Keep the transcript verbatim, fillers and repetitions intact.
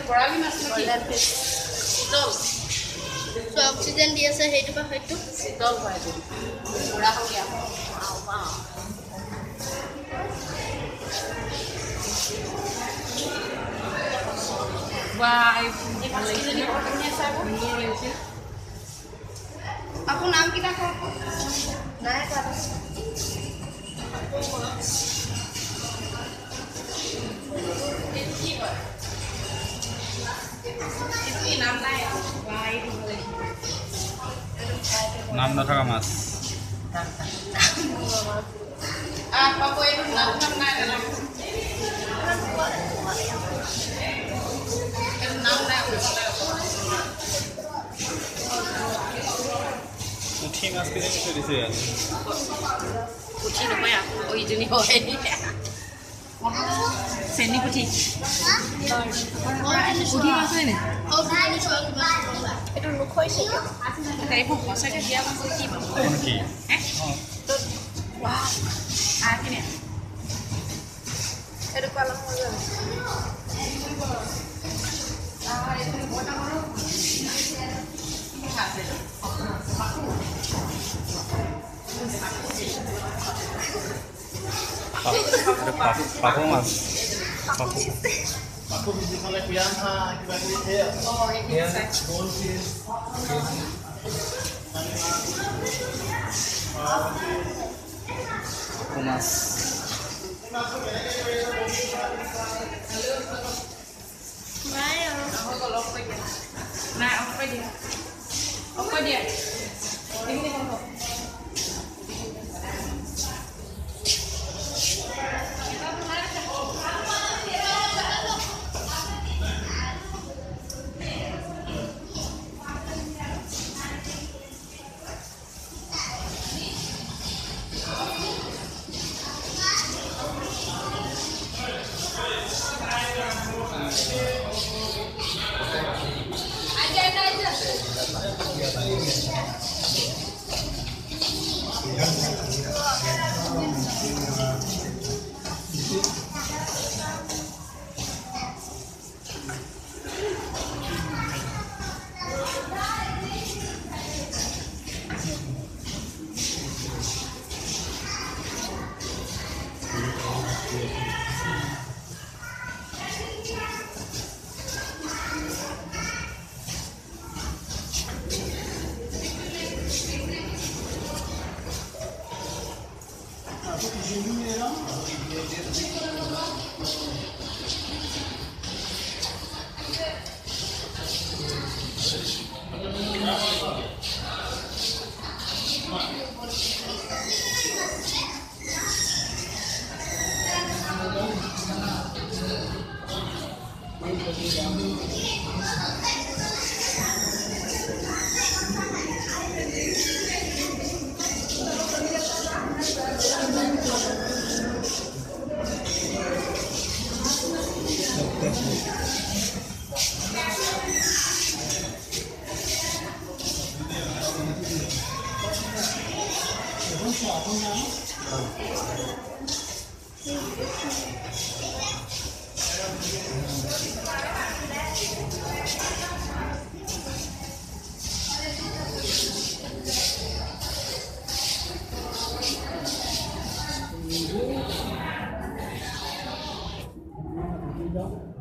বৰালি মাছ নেকি দল সো অক্সিজেন দি আছে হেইটো বা হয়তো দল হয় এইটো Bora হলিয়া Wah, ini orangnya saya ini sih. Aku naam kita kok. Naik ke atas. Ini naam naik. Wah, itu boleh. Naam na thaka mas. Ah, papo itu naam naam naik naam. Puthi mas kene kise dise ya. Puthi no ya. Oh ini hoy. Seni puthi. Puthi mas ne? Oh, ini soal itu lukhoi sih. Tapi pun masa ke dia mas puthi. Ki. Eh? Wah. Ah ini. Itu kalau mau Paku mas. Paku. Aku bisa kalau yang ha kita ini ya. Oh ini. Paku mas. Ayo. Aku kalau apa dia? Nah apa dia? Apa dia? Ini nih kamu. Tidak.